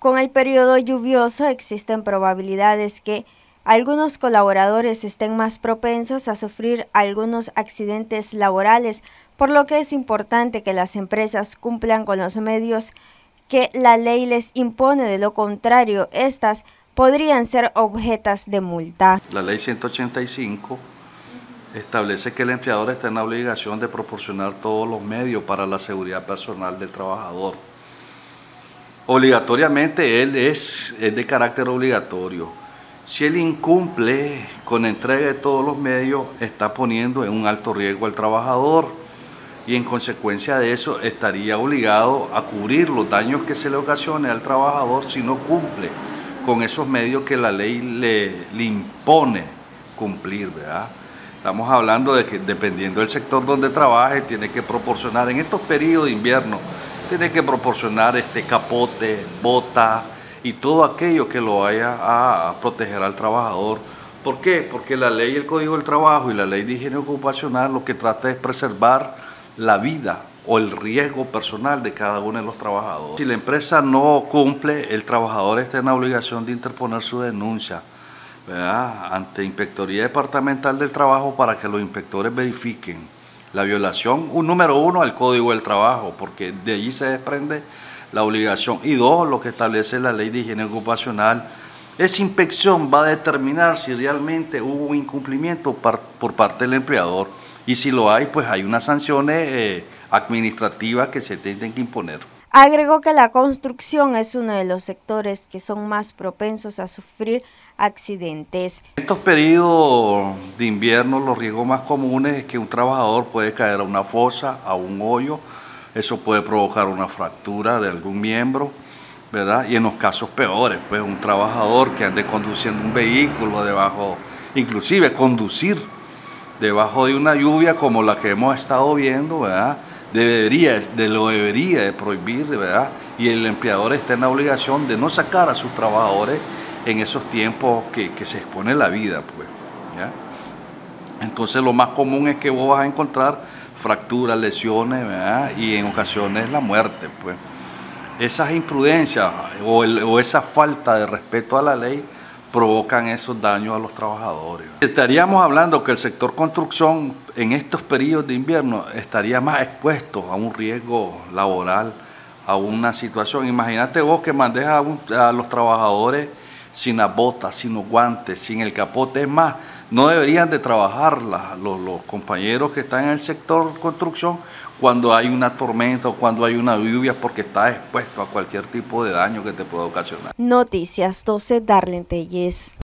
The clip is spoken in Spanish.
Con el periodo lluvioso existen probabilidades que algunos colaboradores estén más propensos a sufrir algunos accidentes laborales, por lo que es importante que las empresas cumplan con los medios que la ley les impone. De lo contrario, estas podrían ser objetas de multa. La ley 185 establece que el empleador está en la obligación de proporcionar todos los medios para la seguridad personal del trabajador. Obligatoriamente él es de carácter obligatorio. Si él incumple con entrega de todos los medios, está poniendo en un alto riesgo al trabajador y en consecuencia de eso estaría obligado a cubrir los daños que se le ocasione al trabajador si no cumple con esos medios que la ley le impone cumplir, ¿verdad? Estamos hablando de que dependiendo del sector donde trabaje, tiene que proporcionar en estos periodos de invierno, tiene que proporcionar capote, bota y todo aquello que lo vaya a proteger al trabajador. ¿Por qué? Porque la ley, el Código del Trabajo y la ley de higiene ocupacional lo que trata es preservar la vida o el riesgo personal de cada uno de los trabajadores. Si la empresa no cumple, el trabajador está en la obligación de interponer su denuncia, ¿verdad?, ante Inspectoría Departamental del Trabajo para que los inspectores verifiquen la violación, número uno, al Código del Trabajo, porque de allí se desprende la obligación, y dos, lo que establece la ley de higiene ocupacional. Esa inspección va a determinar si realmente hubo un incumplimiento por parte del empleador, y si lo hay, pues hay unas sanciones administrativas que se tienen que imponer. Agregó que la construcción es uno de los sectores que son más propensos a sufrir accidentes. En estos periodos de invierno los riesgos más comunes es que un trabajador puede caer a una fosa, a un hoyo, eso puede provocar una fractura de algún miembro, ¿verdad? Y en los casos peores, pues un trabajador que ande conduciendo un vehículo debajo, inclusive conducir debajo de una lluvia como la que hemos estado viendo, ¿verdad?, lo debería de prohibir, ¿verdad? Y el empleador está en la obligación de no sacar a sus trabajadores en esos tiempos que se expone la vida, pues, ¿ya? Entonces lo más común es que vos vas a encontrar fracturas, lesiones, ¿verdad?, y en ocasiones la muerte, pues. Esas imprudencias o esa falta de respeto a la ley provocan esos daños a los trabajadores. Estaríamos hablando que el sector construcción en estos periodos de invierno estaría más expuesto a un riesgo laboral, a una situación. Imagínate vos que mandes a los trabajadores sin las botas, sin los guantes, sin el capote. Es más, no deberían de trabajar los compañeros que están en el sector construcción cuando hay una tormenta o cuando hay una lluvia, porque está expuesto a cualquier tipo de daño que te pueda ocasionar. Noticias 12, Darlene Telles.